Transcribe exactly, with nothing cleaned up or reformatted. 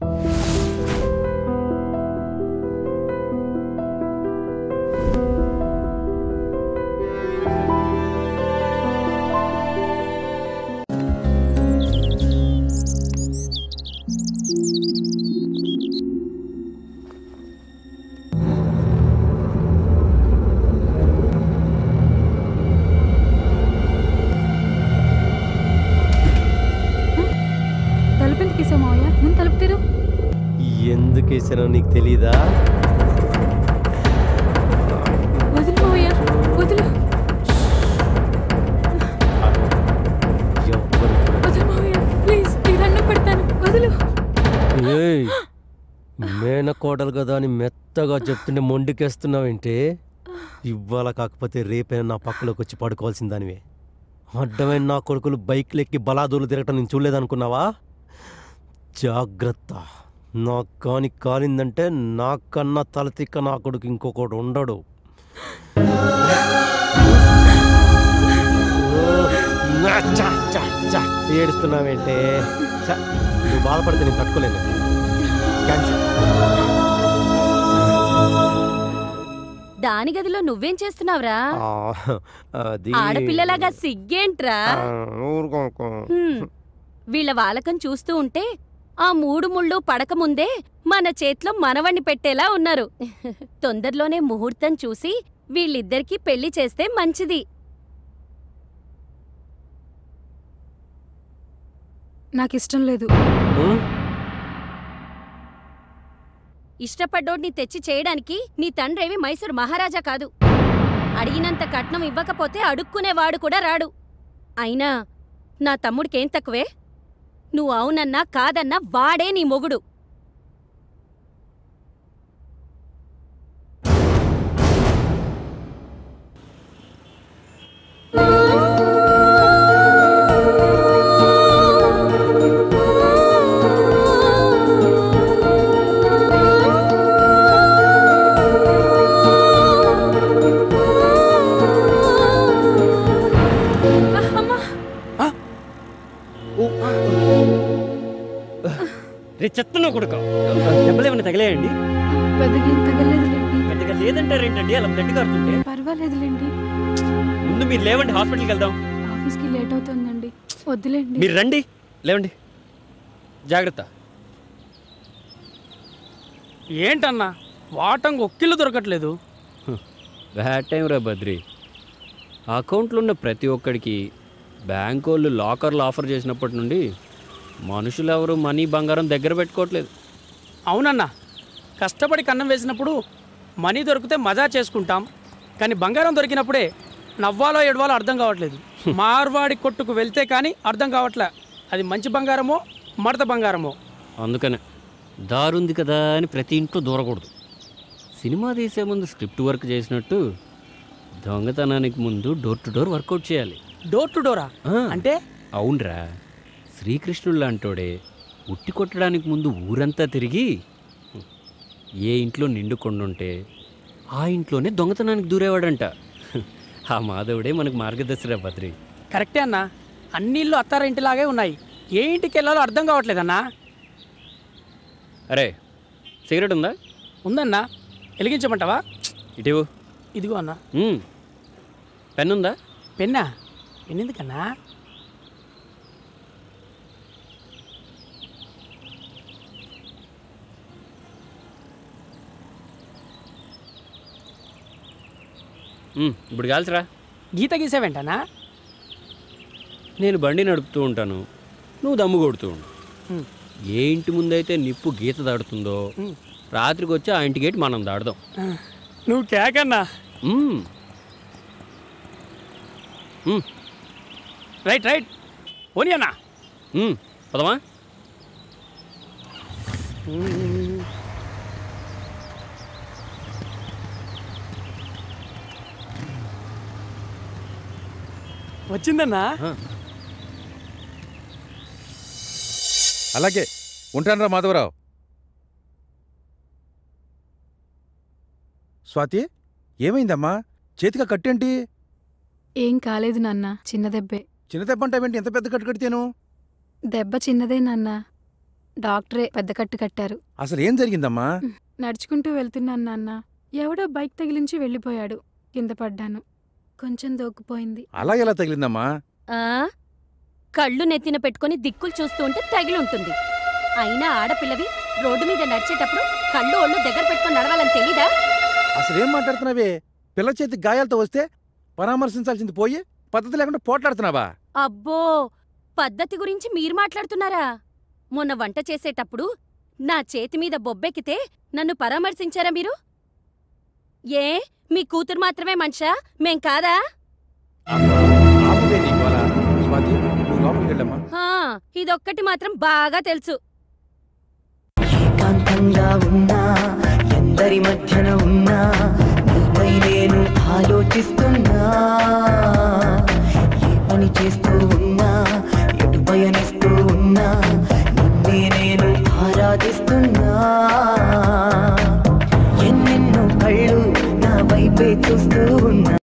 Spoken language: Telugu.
ఎందుకేసానో నీకు తెలీదా? మేనకోడలు కదా అని మెత్తగా చెప్తుంటే మొండికేస్తున్నావేంటి? ఇవాళ కాకపోతే రేపైనా నా పక్కలోకి వచ్చి పడుకోవాల్సిన దానివే. అడ్డమైన నా కొడుకులు బైక్లు ఎక్కి బలాదూలు తిరగటం నేను చూడలేదనుకున్నావా? జాగ్రత్త, నాకు కాని కాలిందంటే నాకన్నా తలతిక్క నా కొడుకు ఇంకొకడు ఉండడు. ఏడుస్తున్నావేంటే? నువ్వు బాధపడితే నేను తట్టుకోలేను. దాని గదిలో నువ్వేం చేస్తున్నావురా? ఆడపిల్లలాగా సిగ్గేంట్రా? వీళ్ళ వాలకం చూస్తూ ఉంటే ఆ మూడు ముళ్ళు పడకముందే మన చేతిలో మనవణ్ణి పెట్టేలా ఉన్నారు. తొందరలోనే ముహూర్తం చూసి వీళ్ళిద్దరికీ పెళ్లి చేస్తే మంచిది. నాకిష్టం లేదు. ఇష్టపడ్డోడిని తెచ్చి చేయడానికి నీ తండ్రేవి మైసూరు మహారాజా కాదు. అడిగినంత కట్నం ఇవ్వకపోతే అడుక్కునేవాడు కూడా రాడు. అయినా నా తమ్ముడికేం తక్కువే? నువ్వు అవునన్నా కాదన్నా వాడే నీ మొగుడు. చెత్తన కొడుక దెబ్బలేమన్నా తగిలేయండి? పెద్దగా లేదంటారేంటండి? అలా బ్లడ్ కారుతుంటే. పర్వాలేదులేండి. ముందు మీరు లేవండి, హాస్పిటల్కి వెళ్దాం. ఆఫీస్కి లేట్ అవుతుందండి. వద్దులేండి. మీరు రండి, లేవండి. జాగ్రత్త. ఏంటన్నా వాటంగా ఒక్కిళ్ళు దొరకట్లేదు? బ్యాడ్ టైం రా బద్రి. అకౌంట్లో ఉన్న ప్రతి ఒక్కడికి బ్యాంక్ వాళ్ళు లాకర్లు ఆఫర్ చేసినప్పటి నుండి మనుషులు ఎవరు మనీ బంగారం దగ్గర పెట్టుకోవట్లేదు. అవునన్నా, కష్టపడి కన్నం వేసినప్పుడు మనీ దొరికితే మజా చేసుకుంటాం, కానీ బంగారం దొరికినప్పుడే నవ్వాలో ఏడవాలో అర్థం కావట్లేదు. మార్వాడి కొట్టుకు వెళ్తే కానీ అర్థం కావట్లే అది మంచి బంగారమో మడత బంగారమో. అందుకనే దారుంది కదా అని ప్రతి ఇంట్లో దూరకూడదు. సినిమా తీసే ముందు స్క్రిప్ట్ వర్క్ చేసినట్టు దొంగతనానికి ముందు డోర్ టు డోర్ వర్కౌట్ చేయాలి. డోర్ టు డోరా అంటే? అవునరా, శ్రీకృష్ణుడు లాంటోడే ఉట్టి కొట్టడానికి ముందు ఊరంతా తిరిగి ఏ ఇంట్లో నిండుకొండుంటే ఆ ఇంట్లోనే దొంగతనానికి దూరేవాడంట. ఆ మాధవుడే మనకు మార్గదర్శిరా బద్రి. కరెక్టే అన్నా, అన్ని ఇళ్ళు అత్తారింటిలాగే ఉన్నాయి. ఏ ఇంటికి వెళ్ళాలో అర్థం కావట్లేదన్నా. అరే, సిగరెట్ ఉందా? ఉందన్నా, వెలిగించమంటావా? ఇటీవు. ఇదిగో అన్నా. పెన్ ఉందా? పెన్నా? పెన్ ఎందుకన్నా? ఇప్పుడు కాల్చరా. గీత గీసావేంటనా? నేను బండి నడుపుతూ ఉంటాను, నువ్వు దమ్ము కొడుతూ ఉండు. ఏ ఇంటి ముందైతే నిప్పు గీత దాడుతుందో రాత్రికి వచ్చి ఆ ఇంటి గేట్ మనం దాడదాం. నువ్వు కేకన్నా. రైట్ రైట్ ఓని అన్నా. పదమా. వచ్చిందన్నా. అలాగే ఉంటానరా మాధవరావు. స్వాతి, ఏమైందమ్మా? చేతిగా కట్టేంటి? ఏం కాలేదు నాన్న, చిన్న దెబ్బే. చిన్న దెబ్బ అంటావేంటి? ఎంత పెద్ద కట్టు కడితేను? దెబ్బ చిన్నదే నాన్న. డాక్టరే పెద్ద కట్టు కట్టారు. అసలు ఏం జరిగిందమ్మా? నడుచుకుంటూ వెళ్తున్నాను నాన్న. ఎవడో బైక్ తగిలించి వెళ్ళిపోయాడు. కింద పడ్డాను. కొంచెం దోక్కుపోయింది. అలా ఎలా తగిలిందమ్మా? ఆ కళ్ళు నెత్తిన పెట్టుకుని దిక్కులు చూస్తూ ఉంటే తగిలుంటుంది. అయినా ఆడపిల్లవి రోడ్డు మీద నడిచేటప్పుడు కళ్ళు ఒళ్ళు దగ్గర పెట్టుకుని నడవాలని తెలీదా? అసలేం మాట్లాడుతున్నావే? పిల్ల చేతి గాయాలతో వస్తే పరామర్శించాల్సింది పోయి పద్ధతి లేకుండా పోట్లాడుతున్నావా? అబ్బో, పద్ధతి గురించి మీరు మాట్లాడుతున్నారా? మొన్న వంట చేసేటప్పుడు నా చేతి మీద బొబ్బెక్కితే నన్ను పరామర్శించారా మీరు? ఏ మీ కూతురు మాత్రమే మనిషా, మేం కాదా? అమ్మా, ఆపువే నీ గోల. స్వాతి, నువ్వు లోపలికి వెళ్ళమ్మా. హా, ఇదొక్కటి మాత్రం బాగా తెలుసు. ఏకాంతంగా ఉన్నా, ఎందరి మధ్యన ఉన్నా, నీపై నేను ఆలోచిస్తున్నా. ఏ పని చేస్తూ ఉన్నా, ఎటు పయనిస్తూ ఉన్నా, నిన్నే నేను ఆరాధిస్తున్నా. ఎన్నెన్నో కళ్ళు నా వైపే చూస్తూ ఉన్నా.